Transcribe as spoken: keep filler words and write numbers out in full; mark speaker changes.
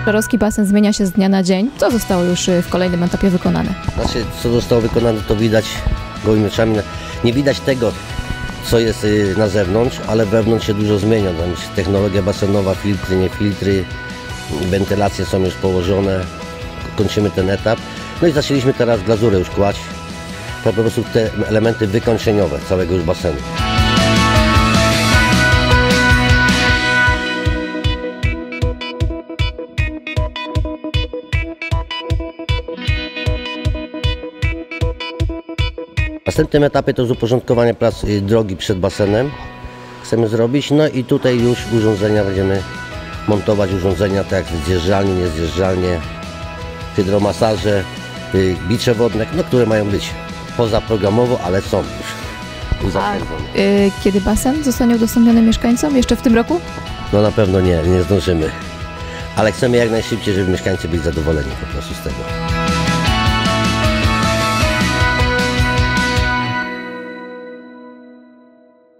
Speaker 1: Żarowski basen zmienia się z dnia na dzień. Co zostało już w kolejnym etapie wykonane?
Speaker 2: Znaczy, co zostało wykonane, to widać gołymi oczami. Nie widać tego, co jest na zewnątrz, ale wewnątrz się dużo zmienia. Tam jest technologia basenowa, filtry, nie filtry, wentylacje są już położone. Kończymy ten etap. No i zaczęliśmy teraz glazurę już kłaść. To po prostu te elementy wykończeniowe całego już basenu. W następnym etapie to jest uporządkowanie plac drogi przed basenem. Chcemy zrobić, no i tutaj już urządzenia będziemy montować, urządzenia tak jak zjeżdżalnie, niezjeżdżalnie, hydromasaże, bicze wodne, no, które mają być pozaprogramowo, ale są już zatwierdzone.
Speaker 1: Yy, kiedy basen zostanie udostępniony mieszkańcom? Jeszcze w tym roku?
Speaker 2: No na pewno nie, nie zdążymy, ale chcemy jak najszybciej, żeby mieszkańcy byli zadowoleni po prostu z tego.